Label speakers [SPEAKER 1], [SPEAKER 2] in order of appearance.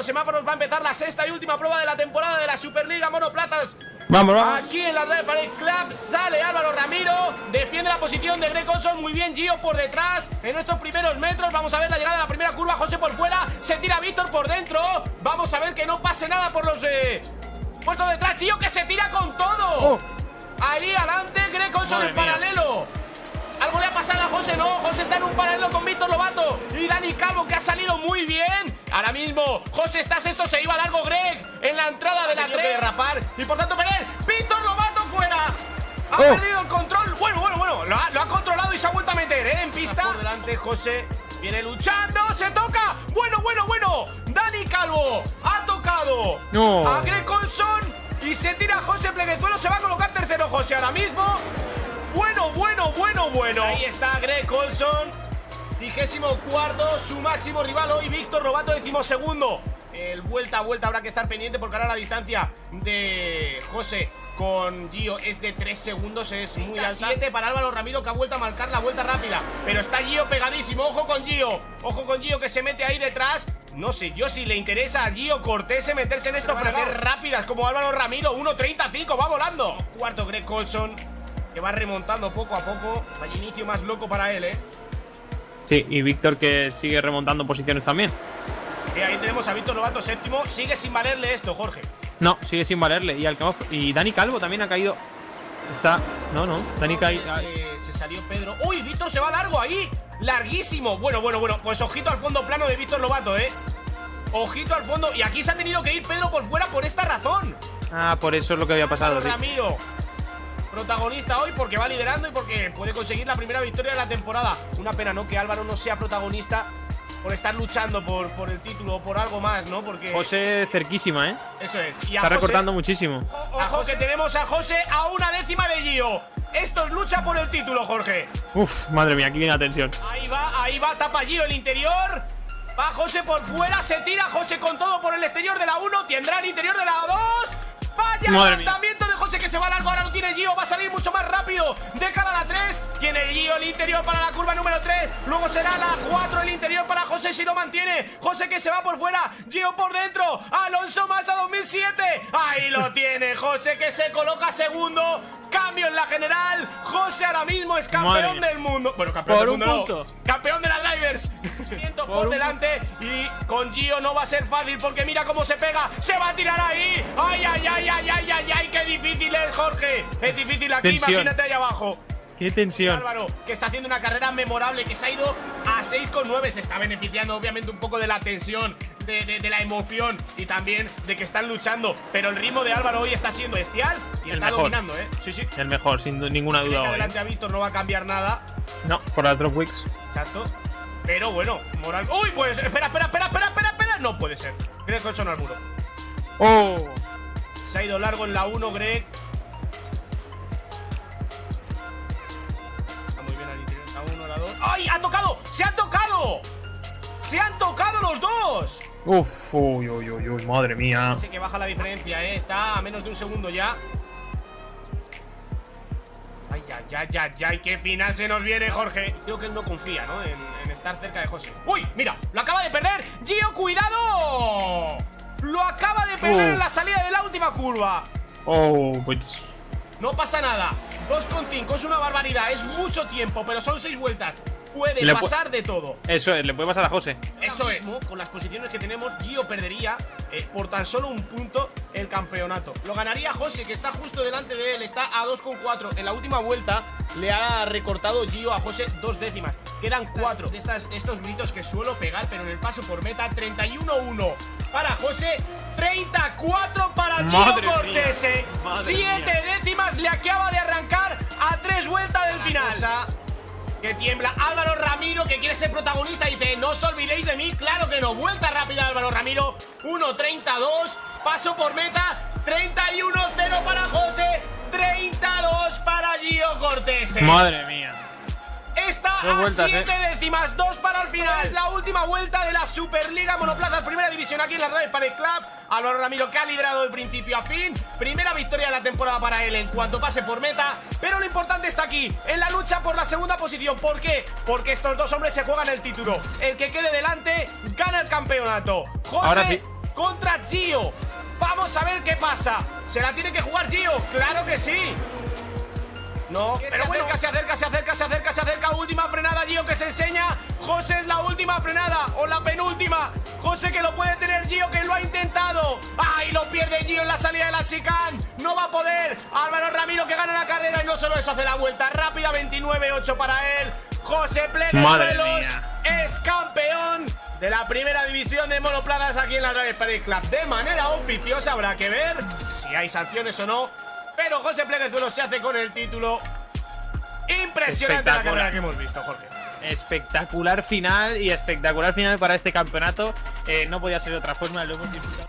[SPEAKER 1] los semáforos va a empezar la sexta y última prueba de la temporada de la Superliga Monoplazas.
[SPEAKER 2] Vamos, vamos.
[SPEAKER 1] Aquí en la Drive Parade Club sale Álvaro Ramiro, defiende la posición de Greg Olson, muy bien Gio por detrás en estos primeros metros. Vamos a ver la llegada de la primera curva, José por fuera, se tira Víctor por dentro. Vamos a ver que no pase nada por los puestos detrás. Gio que se tira con todo. Ahí adelante Greg Olson en paralelo. Algo le ha pasado a José, no, José está en un paralelo con Víctor Lobato y Dani Calvo, que ha salido muy bien. Ahora mismo José está sexto, se iba largo Greg en la entrada de la 3 que derrapar y por tanto perder. Víctor Lobato fuera. Ha perdido el control. Bueno, lo ha controlado y se ha vuelto a meter, en pista. Por delante José viene luchando, se toca. Bueno. Dani Calvo ha tocado a Greg Olson y se tira José Pleguezuelo, se va a colocar tercero José ahora mismo. Bueno. Pues ahí está Greg Olson, 24º, su máximo rival hoy, Víctor Lobato, 12º. El vuelta a vuelta habrá que estar pendiente porque ahora la distancia de José con Gio es de 3 segundos, es muy alta. 7 para Álvaro Ramiro, que ha vuelto a marcar la vuelta rápida. Pero está Gio pegadísimo, ojo con Gio que se mete ahí detrás. No sé yo si le interesa a Gio Cortese meterse en estos fregados rápidas como Álvaro Ramiro. 1.35, va volando. Cuarto Greg Olson, que va remontando poco a poco. Vaya inicio más loco para él,
[SPEAKER 2] Sí, y Víctor que sigue remontando posiciones también.
[SPEAKER 1] Ahí tenemos a Víctor Lobato séptimo. Sigue sin valerle esto, Jorge.
[SPEAKER 2] No, sigue sin valerle. Y Dani Calvo también ha caído. Dani Calvo.
[SPEAKER 1] Se salió Pedro. ¡Uy! Víctor se va largo ahí. Larguísimo. Bueno. Pues ojito al fondo plano de Víctor Lobato, Ojito al fondo. Y aquí se ha tenido que ir Pedro por fuera por esta razón.
[SPEAKER 2] Ah, por eso es lo que había pasado.
[SPEAKER 1] Ramiro, protagonista hoy porque va liderando y porque puede conseguir la primera victoria de la temporada. Una pena, ¿no? Que Álvaro no sea protagonista por estar luchando por el título o por algo más, ¿no? Porque
[SPEAKER 2] José cerquísima,
[SPEAKER 1] Eso es. Y
[SPEAKER 2] está recortando muchísimo.
[SPEAKER 1] Ojo que tenemos a José a 1/10 de Gio. Esto es lucha por el título, Jorge.
[SPEAKER 2] Uf, madre mía, aquí viene la tensión.
[SPEAKER 1] Ahí va, tapa Gio el interior. Va José por fuera, se tira José con todo por el exterior de la 1. Tendrá el interior de la 2. Vaya lanzamiento de José que se va largo, ahora lo tiene Gio, va a salir mucho más rápido de cara a la 3. Tiene Gio el interior para la curva número 3. Luego será la 4 el interior para José si lo mantiene. José que se va por fuera, Gio por dentro. Alonso Massa 2007. Ahí lo tiene José que se coloca segundo. Cambio en la general. José ahora mismo es campeón del mundo. Bueno, campeón del mundo no. Campeón de las drivers. por delante. Y con Gio no va a ser fácil porque mira cómo se pega. Se va a tirar ahí. Ay, qué difícil es, Jorge. Es difícil aquí, imagínate ahí abajo.
[SPEAKER 2] Qué tensión.
[SPEAKER 1] Álvaro, que está haciendo una carrera memorable, que se ha ido a 6,9. Se está beneficiando obviamente un poco de la tensión, de la emoción y también de que están luchando. Pero el ritmo de Álvaro hoy está siendo bestial y está dominando, Sí.
[SPEAKER 2] El mejor, sin ninguna duda.
[SPEAKER 1] Adelante a Víctor no va a cambiar nada.
[SPEAKER 2] No, por las drop wicks.
[SPEAKER 1] Exacto. Pero bueno, moral. ¡Uy! Pues espera. No puede ser. Greg Olson al muro. Se ha ido largo en la 1, Greg. ¡Ay! ¡Ha tocado! ¡Se han tocado! ¡Se han tocado los dos!
[SPEAKER 2] Uf, uy, madre mía.
[SPEAKER 1] Sé que baja la diferencia, está a menos de un segundo ya. Ay, qué final se nos viene, Jorge. Creo que él no confía, ¿no? En estar cerca de José. ¡Uy! Mira, lo acaba de perder. ¡Gio, cuidado! Lo acaba de perder en la salida de la última curva.
[SPEAKER 2] Pues
[SPEAKER 1] no pasa nada. 2,5 es una barbaridad, es mucho tiempo, pero son 6 vueltas. Puede pasar de todo.
[SPEAKER 2] Eso es, le puede pasar a José.
[SPEAKER 1] Eso es. Con las posiciones que tenemos, Gio perdería por tan solo un punto el campeonato. Lo ganaría José, que está justo delante de él, está a 2,4. En la última vuelta le ha recortado Gio a José 2 décimas. Quedan 4 de estos gritos que suelo pegar, pero en el paso por meta, 31-1 para José, 34 para Gio Cortese. 7 décimas le acaba de arrancar a 3 vueltas del final. Que tiembla Álvaro Ramiro, que quiere ser protagonista. Dice, no os olvidéis de mí. Claro que no. Vuelta rápida Álvaro Ramiro. 1.32. Paso por meta. 31-0 para José. 32 para Gio Cortese.
[SPEAKER 2] Madre mía.
[SPEAKER 1] Está a 7 décimas, 2 para el final. Es la última vuelta de la Superliga Monoplazas Primera División aquí en la Drive Parade Club. Álvaro Ramiro, que ha liderado de principio a fin. Primera victoria de la temporada para él en cuanto pase por meta. Pero lo importante está aquí, en la lucha por la segunda posición. ¿Por qué? Porque estos dos hombres se juegan el título. El que quede delante gana el campeonato. José contra Gio. Vamos a ver qué pasa. ¿Se la tiene que jugar Gio? ¡Claro que sí! No, pero bueno, se acerca. Última frenada, Gio, que se enseña. José, es la última frenada, o la penúltima. José, que lo puede tener Gio, que lo ha intentado. ¡Ay, lo pierde Gio en la salida de la chicane! No va a poder. Álvaro Ramiro, que gana la carrera, y no solo eso, hace la vuelta rápida. 29-8 para él. José Pleguezuelos es campeón de la primera división de monoplazas aquí en la Drive Spirit Club. De manera oficiosa, habrá que ver si hay sanciones o no, pero José Pleguezuelos se hace con el título. Impresionante la carrera que hemos visto, Jorge.
[SPEAKER 2] Espectacular final, y espectacular final para este campeonato. No podía ser de otra forma, lo hemos disfrutado.